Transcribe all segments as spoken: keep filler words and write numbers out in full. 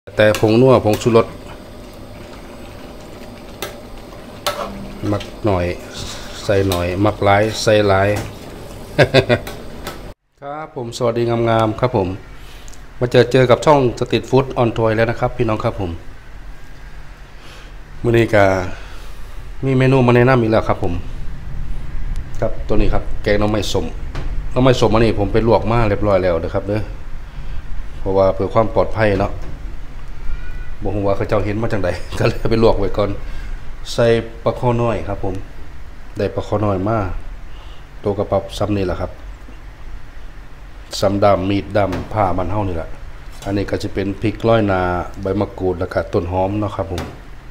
แต่ผงนัวผงชูรสมักหน่อยใส่หน่อยมักหลายใส่หลาย ครับผมสวัสดีงามๆครับผมมาเจอเจอกับช่องสตรีทฟู้ดออนทัวร์แล้วนะครับพี่น้องครับผมมื้อนี้ก็มีเมนูมาแนะนำอีกแล้วครับผมครับตัวนี้ครับแกงหน่อไม้ส้มหน่อไม้ส้มอันนี้ผมไปลวกมาเรียบร้อยแล้วนะครับเด้อเพราะว่าเพื่อความปลอดภัยเนาะบ่ฮู้ว่าเขาเจ้าเห็นมาจังได๋ก็เลยไปลวกไว้ก่อนใส่ปลาคอน้อยครับผมได้ปลาคอน้อยมาตัวกระปับซ้ำนี่แหละครับซ้ำดำมีดดำผ้ามันเฮานี่แหละอันนี้ก็จะเป็นพริกร้อยนาใบมะกรูดแล้วก็ต้นหอมเนาะครับผม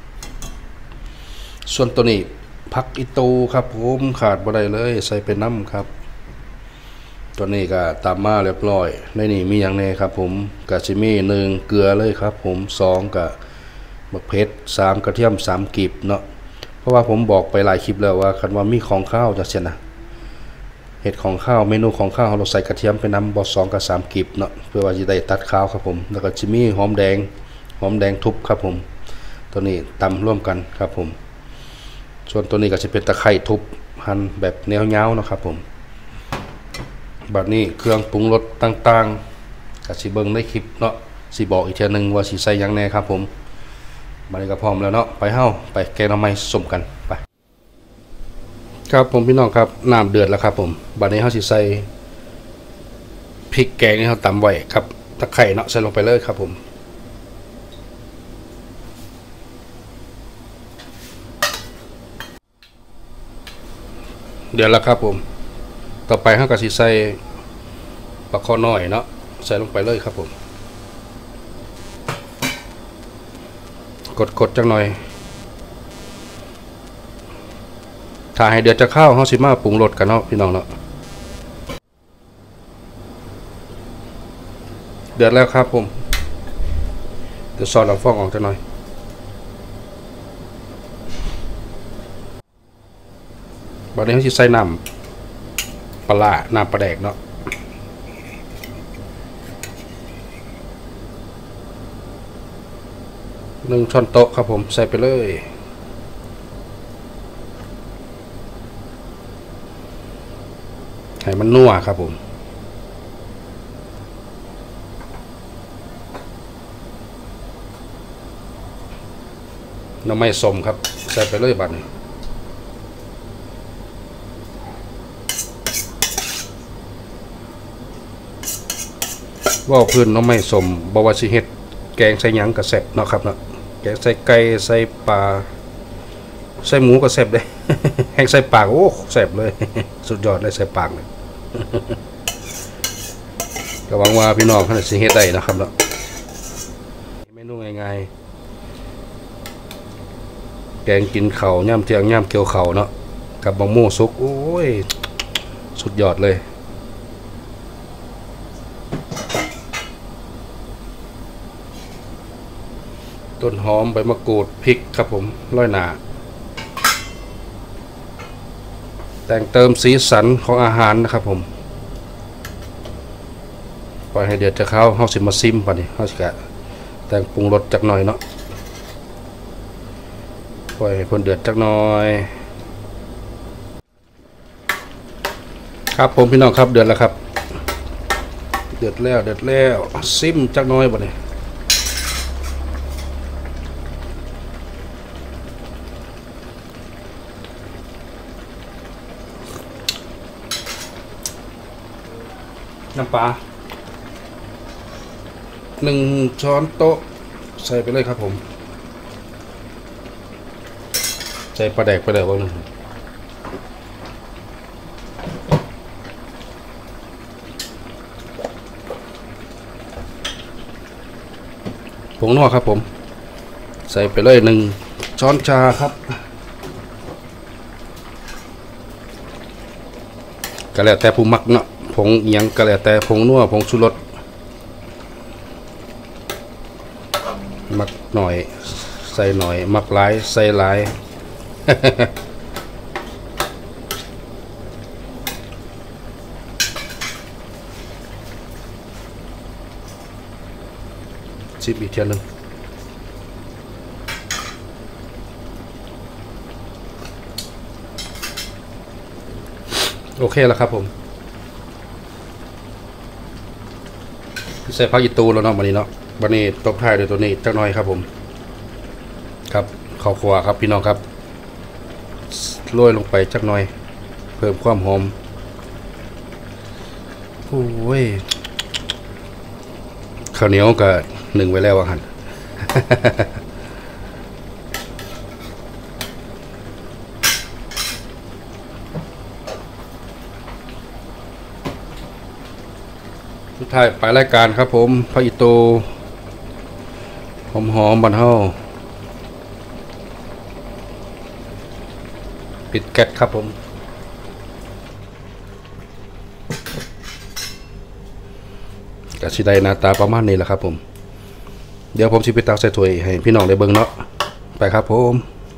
ส่วนตัวนี้ผักอีตูครับผมขาดบ่ได้เลยใส่เป็นน้ำครับตัวนี้ก็ตามมาเรียบร้อยในนี่มีอย่างแน่ครับผมกะสิมีหนึ่งเกลือเลยครับผมสองกะมะเขือสามกระเทียมสามกีบเนาะเพราะว่าผมบอกไปหลายคลิปแล้วว่าคันว่ามีของข้าวจะเช่นนะเห็ดของข้าวเมนูของข้าวเราใส่กระเทียมไปน้ำบอสองกับสามกีบเนาะเพื่อว่าจะได้ตัดข้าวครับผมแล้วก็จะมีหอมแดงหอมแดงทุบครับผมตัวนี้ตำร่วมกันครับผมส่วนตัวนี้ก็จะเป็นตะไคร้ทุบหั่นแบบแนวเงาเนาะครับผมบัดนี้เครื่องปรุงรสต่างๆก็สิเบิ่งในคลิปเนาะสิบอกอีกเทื่อนึงว่าสิใส่หยังแน่ครับผมบัดนี้ก็พร้อมแล้วเนาะไปเฮาไปแกงหน่อไม้ส้มกันไปครับผมพี่น้องครับน้ำเดือดแล้วครับผมบัดนี้เฮาสิใส่พริกแกงที่เฮาตำไว้ครับตะไคร้เนาะใส่ลงไปเลยครับผมเดือดแล้วครับผมต่อไปเฮาก็สิใส่ปลาคอน้อยเนาะใส่ลงไปเลยครับผมกดๆจังหน่อยถ้าให้เดือดจะเข้าเฮาสิมาปรุงรสกันเนาะพี่น้องเนาะเดือดแล้วครับผมเดี๋ยวซอสน้ำฟองออกจังหน่อยบัดนี้เฮาสิใส่น้ำปลาน้ำปลาแดกเนาะหนึ่งช้อนโต๊ะครับผมใส่ไปเลยให้มันนัวครับผมหน่อไม้ส้มครับใส่ไปเลยบัดนี้ว่าพื้นหน่อไม้ส้มบ่ว่าสิเฮ็ดแกงใส่หยังก็แซ่บเนาะครับเนาะแกงใส่ไก่ใส่ปลาใส่หมูก็แซ่บเด้ แห้งใส่ปากโอ้แซ่บเลย สุดยอดเลยใส่ปากเลย ก็หวังว่าพี่น้องเขาจะสิเฮ็ดได้นะครับเนาะเมนูง่ายๆแกงกินข้าวย่ำเที่ยงย่ำเกี่ยวข้าวเนาะกับบะหมี่สุกโอ้ยสุดยอดเลยต้นหอมใบมะกรูดพริกครับผมร้อยหนาแต่งเติมสีสันของอาหารนะครับผมปล่อยให้เดือดจะเข้าเฮาสิมาซิมป่ะนี่เฮาสิกะแต่งปรุงรสจักหน่อยเนาะปล่อยให้เพิ่นเดือดจักหน่อยครับผมพี่น้องครับเดือดแล้วครับเดือดแล้วเดือดแล้วซิมจักหน่อยป่ะนี่น้ำปลาหนึ่งช้อนโต๊ะใส่ไปเลยครับผมใส่ปลาแดกไปเลยว่าหนึ่งผงนัวครับผมใส่ไปเลยหนึ่งช้อนชาครับก็แล้วแต่ผู้มักเนาะผงเอียงก็แล้วแต่ผงนัวผงชูรสมักหน่อยใส่หน่อยมักหลายใส่หลาย ชิมอีกเทียนนึงโอเคแล้วครับผมใส่ผักอีตูแล้วเนาะวันนี้เนาะวันนี้ตบท้ายด้วยตัวนี้จักหน่อยครับผมครับข้าวคั่วครับพี่น้องครับโรยลงไปจักหน่อยเพิ่มความหอมโอ้ยข้าวเหนียวก็หนึ่งไว้แล้วอ่ะฮันสุดท้ายไปรายการครับผมพระอิโตหอมหอมบันเฮาปิดแก๊สครับผมกะสิได้หน้าตาประมาณนี้แหละครับผมเดี๋ยวผมสิไปตักใส่ถ้วยให้พี่น้องได้เบิ่งเนาะไปครับผม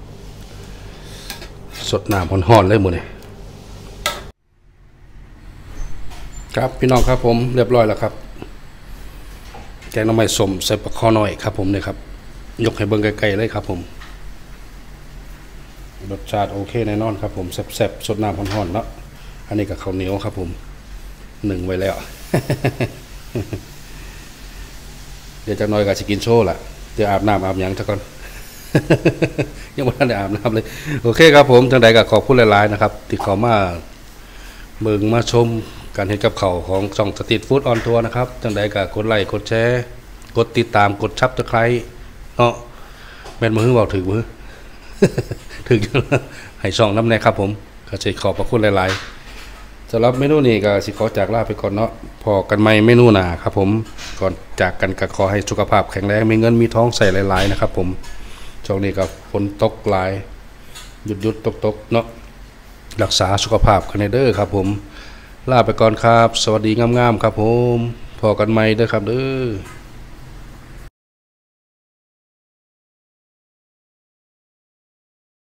สดน้ำห่อนๆเลยหมดเลยครับพี่น้องครับผมเรียบร้อยแล้วครับแกงหน่อไม้ส้มใส่ปลาคอหน่อยครับผมเนี่ยครับยกให้เบิ่งไกลๆเลยครับผมรสชาติโอเคแน่นอนครับผมแซ่บๆสดน้ำห่อนๆเนาะอันนี้กับข้าวเหนียวครับผมหนึ่งไว้แล้ว เดี๋ยวจะน้อยกับสกินโชว์ละเดี๋ยวอาบน้ำอาบหยังซะก่อน ยังไม่ได้อาบน้ำเลยโอเคครับผมจังใดก็ขอบคุณหลายๆนะครับที่เข้ามาเบิ่งมาชมการเห็นกับเขาของช่องสตรีทฟู้ดออนทัวร์นะครับจังใดก็กดไลค์กดแชร์กดติดตามกดซับสไครบ์เนาะแม่นมือเบาถึงมือ ถึงให้ช่องน้ำแน่ครับผมก็จะขอบพระคุณหลายๆสำหรับเมนูนี้ก็สิขอจากลาไปก่อนเนาะพอกันใหม่เมนูหน้าครับผมก่อนจากกันก็ขอให้สุขภาพแข็งแรงมีเงินมีท้องใส่หลายๆนะครับผมช่วงนี้ก็ฝนตกหลายหยุดหยุดตกตกเนาะรักษาสุขภาพกันเด้อครับผมลาไปก่อนครับสวัสดีงามๆครับผมพอกันใหม่เด้อครับเด้อ